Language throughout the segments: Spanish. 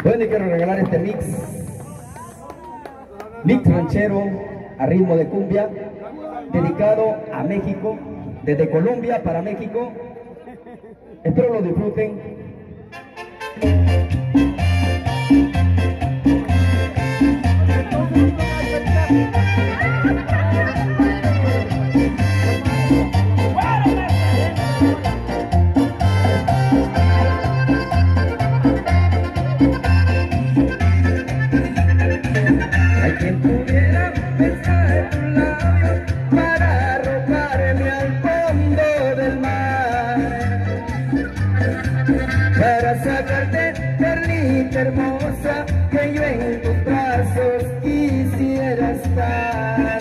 Bueno, y quiero regalar este mix ranchero a ritmo de cumbia, dedicado a México, desde Colombia para México. Espero lo disfruten. Hay quien pudiera besar tus labios para arrojarme al fondo del mar, para sacarte, perlita hermosa, que yo en tus brazos quisiera estar.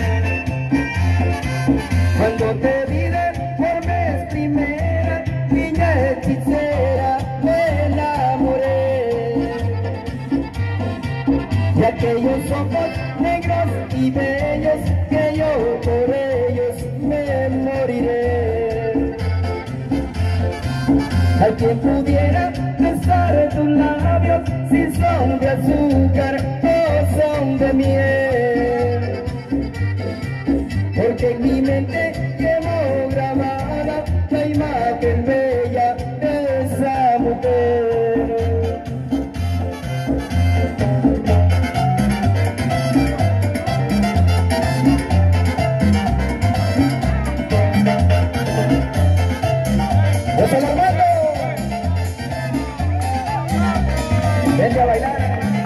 Cuando te vi por vez primera, niña hechicera, me enamoré de aquellos ojos negros y bellos, que yo por ellos me moriré. Hay quien pudiera besar tus labios, si son de azúcar o son de miel, porque en mi mente quedó grabada la imagen bella de esa mujer. ¡José Armando! ¡Vente a bailar!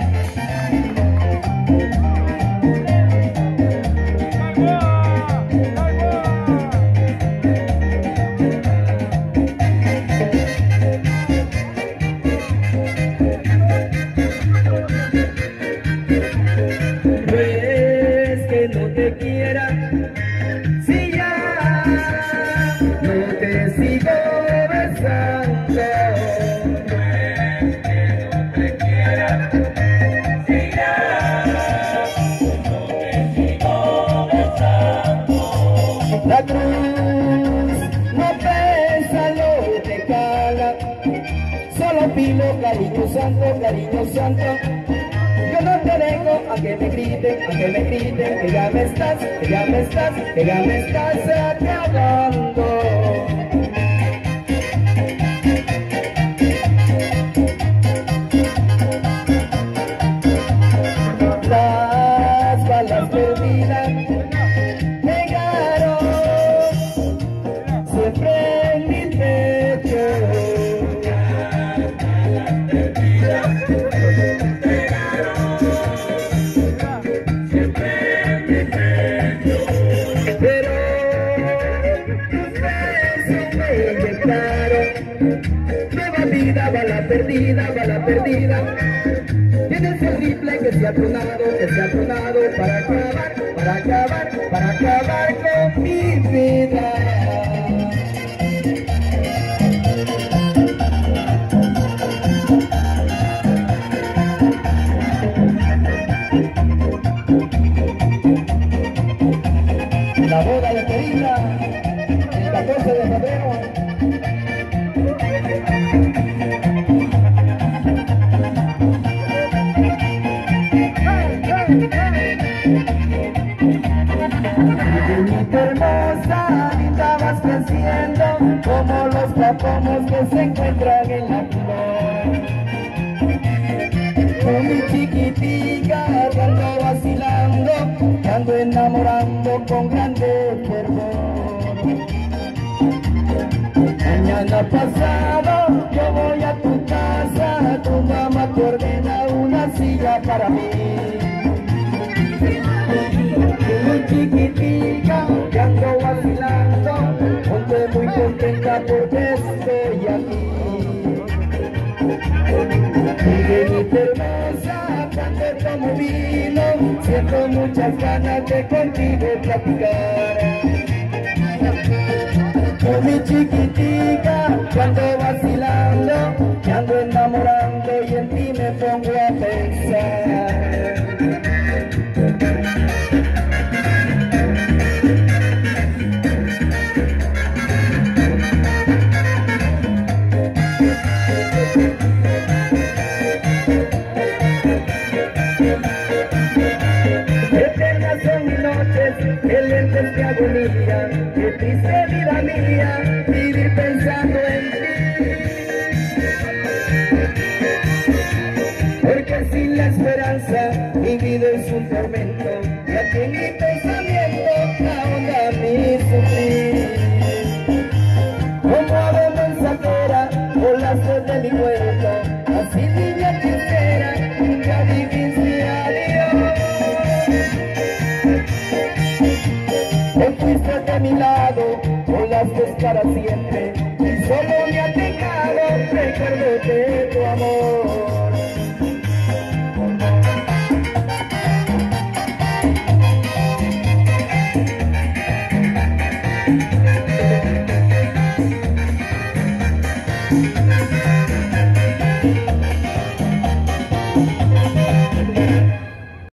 Pues que no te quiera, si ya no te sigo besando. Pues que no te quiera, si ya no te sigo besando. La cruz no pesa, no te cala, solo pido cariño santo. Yo no te dejo a que me griten, que ya me estás acabando. Las balas perdidas pegaron siempre en mi pecho. Bala perdida, tienes el rifle que se ha tronado para acabar con mi vida. La boda de Perilla, el 14 de febrero. Hermosa, linda vas creciendo, como los papomos que se encuentran en la flor. Con mi chiquitica ando vacilando, te ando enamorando con grande fervor. Mañana pasado yo voy a tu casa, tu mamá te ordena una silla para mí. Muy chiquitica, te ando vacilando, ponte muy contenta porque estoy aquí. Niñita hermosa, cuando tomo vino, siento muchas ganas de contigo platicar. Con mi chiquitica, cuando vacilando, te ando enamorando y en ti me pongo a pensar. mi lado, volaste para siempre y solo me ha dejado recuerdo de tu amor.